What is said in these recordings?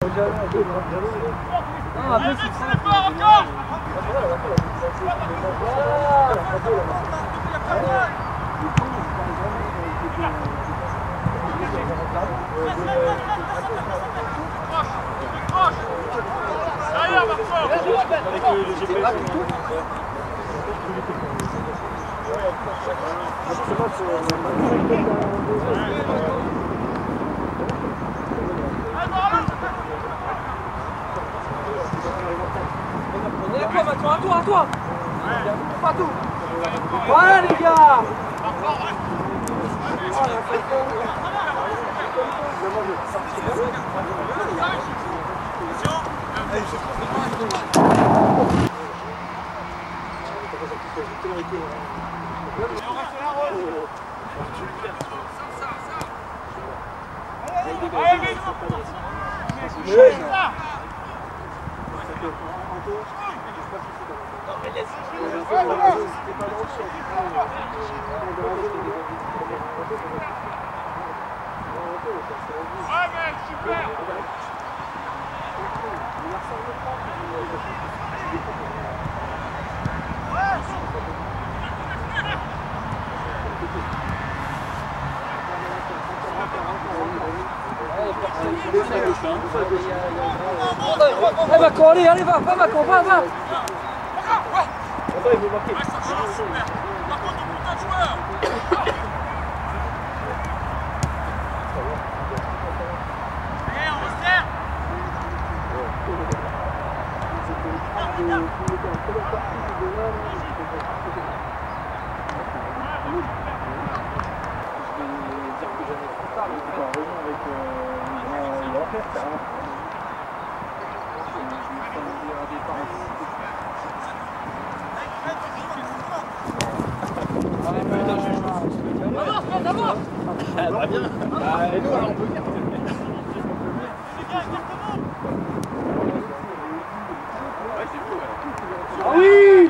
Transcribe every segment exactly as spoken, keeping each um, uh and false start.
Non, après, c'est ça. Encore. À toi, à toi. Pas tout. Voilà les gars. Ouais mec, super. Allez Macron, allez, allez, va, va Macron, va, va. Il veut marquer. Ouais, ça balance super. Par contre, il monte un joueur. Allez, on resserre. Elle va bien. Ah, et nous, alors, on peut dire. Ouais, c'est beau. Ah oui.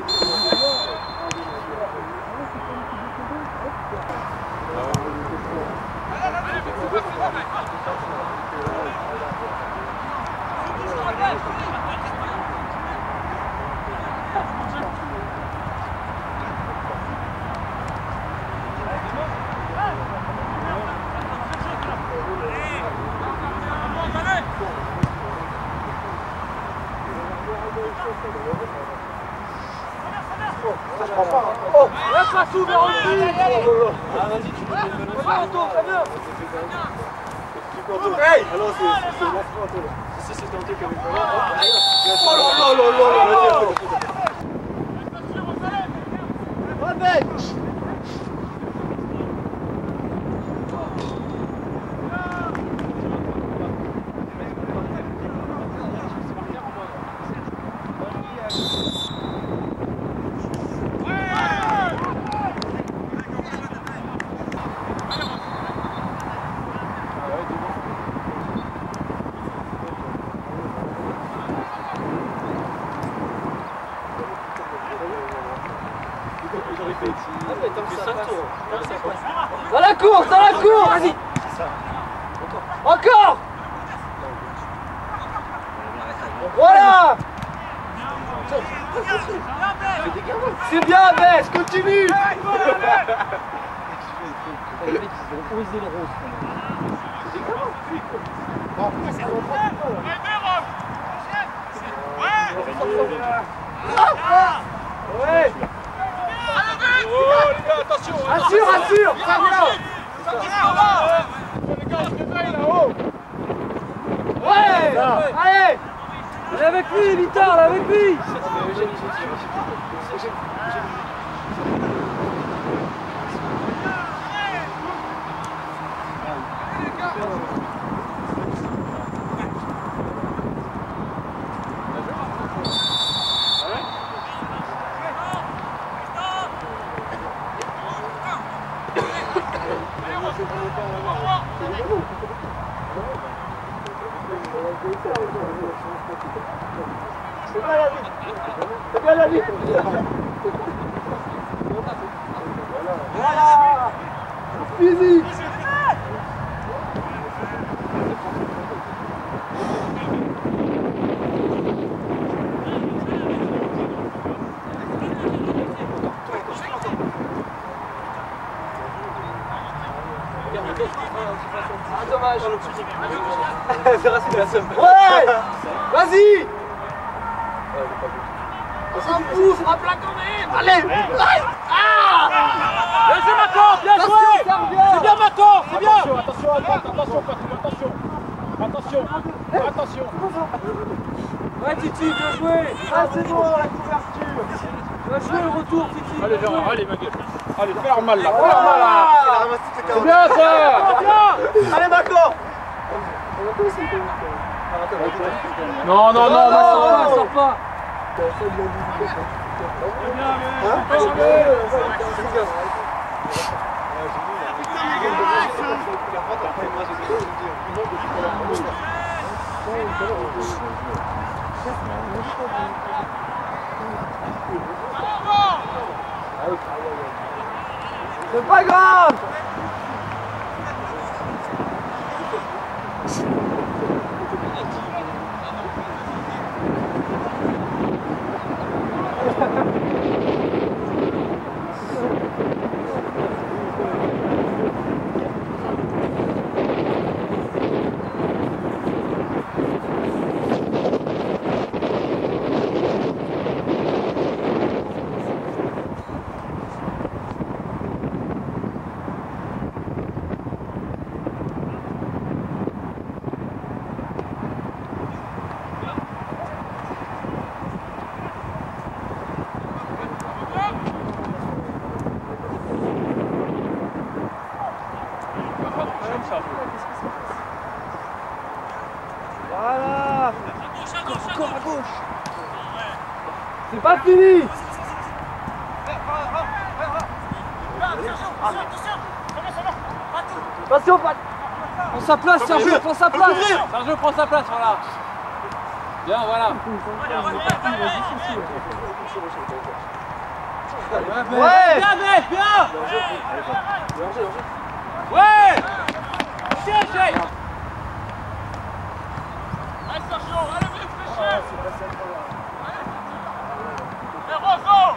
Oh, là ça s'ouvre en lui. Ah vas-y, tu peux le faire. Retour, très bien. Hey. Alors c'est c'est l'aspect. Si c'est tenté comme il faut. Oh là là là là là. Avec. Dans la course, dans la course, vas-y. Encore. Voilà. C'est bien, Bess, continue. Les mecs, ils vont oser le rose. C'est des ouais. Oh les gars, attention. Assure, assure. Ça vient. Les gars, ils se réveillent là-haut. Ouais. Allez. Allez avec lui, Vitor, allez avec lui. C'est bien la vie. C'est bien la vie. Voilà. Physique. Ouais. Vas-y. Un coup, frappe-la quand même. Allez. Ah. Bien joué Macan, bien joué. C'est bien Macan, c'est bien. Attention, attention, attention, attention, attention, attention. Ouais Titi, bien joué. Ah c'est bon la couverture. Bien joué le retour Titi. Allez Gérard, allez ma gueule. Allez, faire mal là, faire mal là. C'est bien ça. Allez Macan. Non, non, non, non, non, sors pas. C'est pas grave. Voilà. Encore à gauche. C'est pas fini. Attention, pas. Prends sa place, Sergio, prends sa place. Sergio prend sa place, voilà. Bien, voilà. Ouais. Bien, mec, bien. Ouais. Tiens, Jay. Allez, Sergio, allez, vite, fléchir. Et Rosso.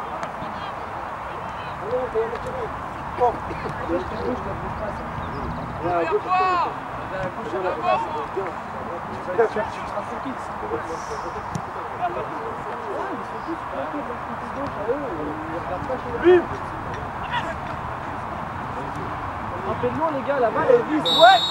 Rappelle-moi les gars, la balle elle vise. Ouais.